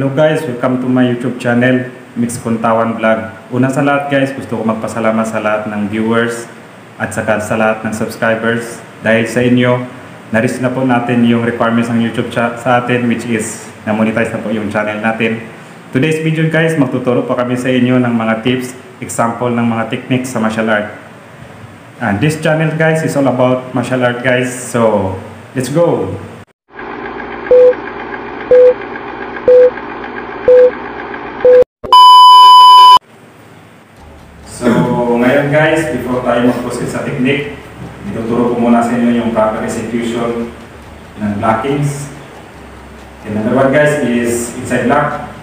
Hello guys, welcome to my YouTube channel, Mix Kuntawan Vlog. Una sa lahat guys, gusto ko magpasalamat sa lahat ng viewers at saka sa lahat ng subscribers. Dahil sa inyo, na-reach na po natin yung requirements ng YouTube sa atin, which is na-monetize na po yung channel natin. Today's video guys, magtuturo po kami sa inyo ng mga tips, example ng mga techniques sa martial art. And this channel guys is all about martial art guys, so let's go! So, ngayon guys, before tayo mag-proceed sa technique, ituturo ko muna sa inyo yung proper execution ng blockings. And number 1 guys is inside block.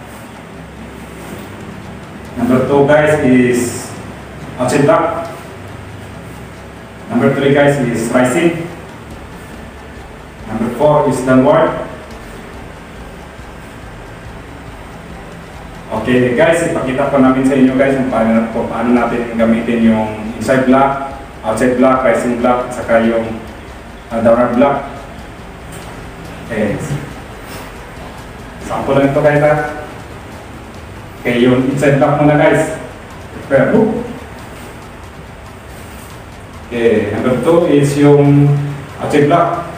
Number 2 guys is outside block. Number 3 guys is rising. Number 4 is downward. Okay guys, ipakita po namin sa inyo guys kung paano natin gamitin yung inside block, outside block, rising block, at saka yung downward block. Okay. Sample lang ito guys ha. Okay, yung inside block muna guys. Prepare. Okay, number 2 is yung outside block.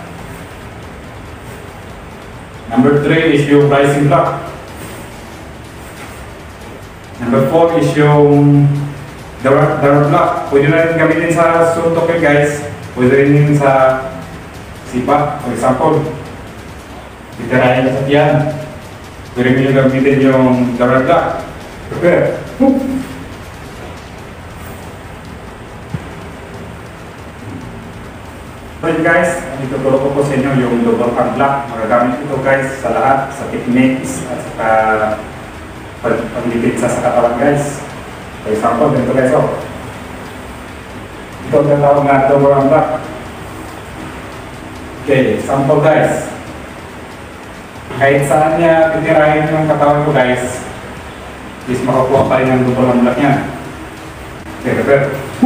Number 3 is yung rising block. Number 4 is yung downward block. Pwede na rin gamitin sa suntok guys. Pwede rin sa sipa. For example, titirahin ka sa tiyan. Pwede rin gamitin yung downward block. Prepare. Okay guys, ituturo ko po sa inyo yung double arm block. Magagamit ito guys sa lahat, sa techniques at saka pagdikit sa katawan guys. For example, ganito guys ito ang tawag na double arm block. Okay, example guys. Kahit saan niya titirahin yung katawan ko guys, is makakuha pa rin ang double arm block niya. Okay, prepare.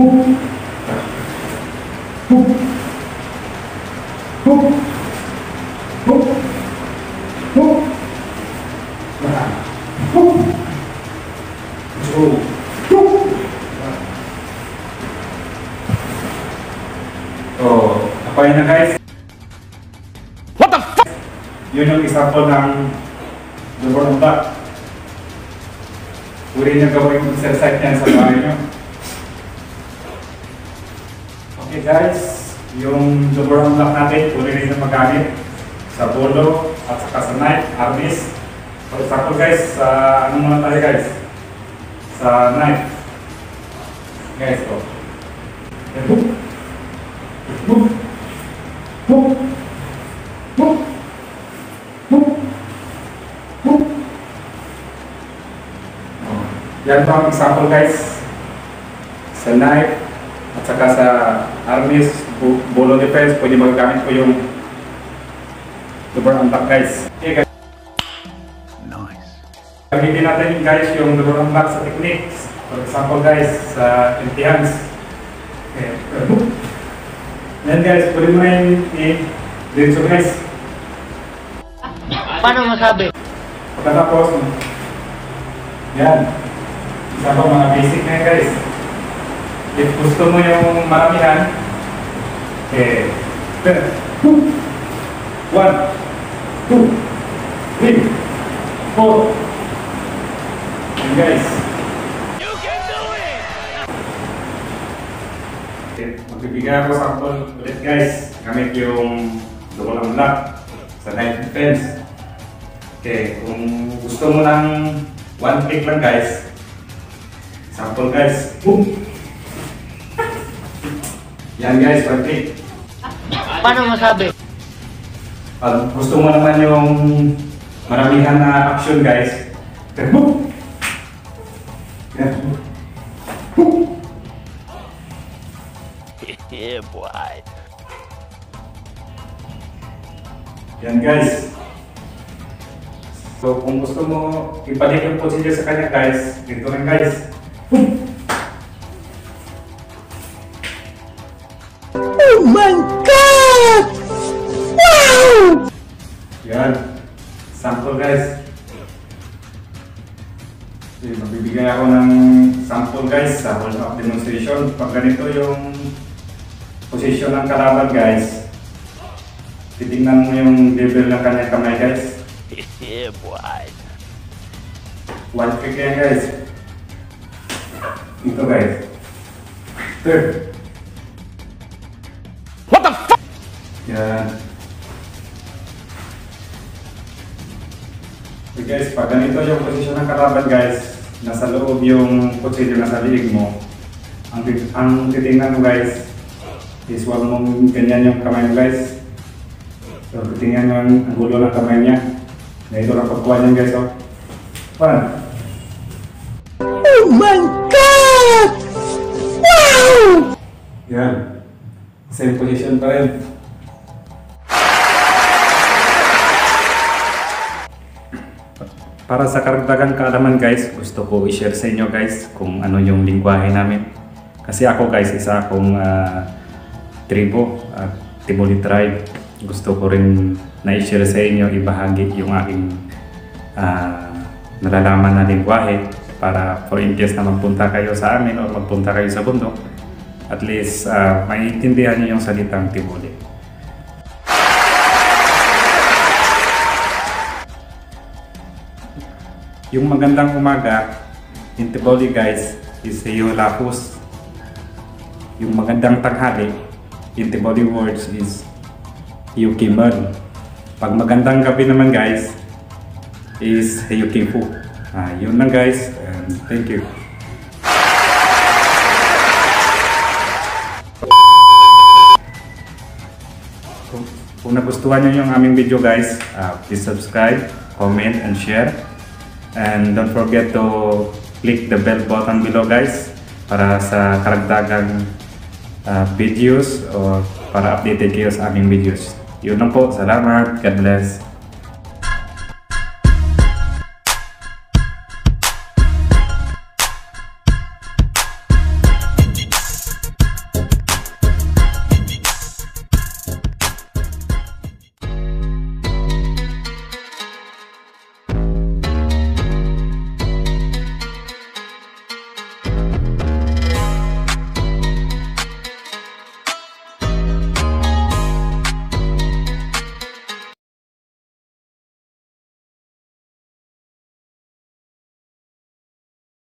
So, apayin na guys. What the fuck? Yun yung example ng double arm block. Pwede nyo gawin yung exercise yan sa bahay nyo. Okay guys, yung double arm block natin, pwede rin na magamit sa bolo at saka sa knife, arnis. For example guys, sa ano muna tayo guys? Sa knife. Guys, yan po ang example guys. Sa knife at saka sa arnis, bolo defense, pwede magagamit po yung double arm block guys. Okay guys. Nice. Gamitin natin guys yung double arm block sa techniques. For example guys, sa empty hands. Okay. Yan guys, pwede mo na yung i-diretso guys. Paano masabi? Pagkatapos, yan. Isa pa mga basic na yan guys. If gusto mo yung maramihan, okay. 1, 2, 3, 4. Yan guys. Magbibigay ako sample ulit guys, gamit yung double arm block sa knife defense. Okay, kung gusto mo ng one click lang guys, sample guys. Boom! Yan guys, one click. Paano masabi? Pag gusto mo naman yung maramihan na action guys, boom! Yan. Boom! Yeah, boy. Yan guys. So kung gusto mo ibalik yung procedure sa kanya guys, dito rin guys. Oh my God! Wow! Yan. Sample guys. Bibigay ako ng sample guys sa hold up demonstration. Pag ganito yung position ng kalaban guys, titingnan mo yung level ng kanyang kamay guys. Yeah, boy. One kick yan guys. Ito guys. Third. What the fuck? Yan. Okay guys, pag ganito yung posisyon ng kalaban guys, nasa loob yung kutsilyo nasa liig mo, ang titingnan mo guys is huwag mong ganyan yung kamay mo guys. So titingnan nyo ang gulo ng kamay niya. Ganito lang pagkuha niyan guys. Oh. One. Oh my God! Wow! Yan. Same position pa rin. Para sa karagdagan kaalaman guys, gusto ko i-share sa inyo guys kung ano yung lingwahe namin. Kasi ako guys, isa akong tribo at Timoli tribe. Gusto ko rin na i-share sa inyo, ibahagi yung aking nalalaman na lingwahe para for in case na magpunta kayo sa amin o magpunta kayo sa bundok, at least maiintindihan niyo yung salitang Timoli. Yung magandang umaga in Timoli guys is Heyo Lapus. Yung magandang tanghali in Timoli words is Heyo Kimon. Pag magandang gabi naman guys is Heyo Kifu. Yun lang guys, and thank you. Kung nagustuhan nyo yung aming video guys, please subscribe, comment, and share. And don't forget to click the bell button below guys para sa karagdagang videos o para updated kayo sa aming videos. Yun lang po. Salamat. God bless.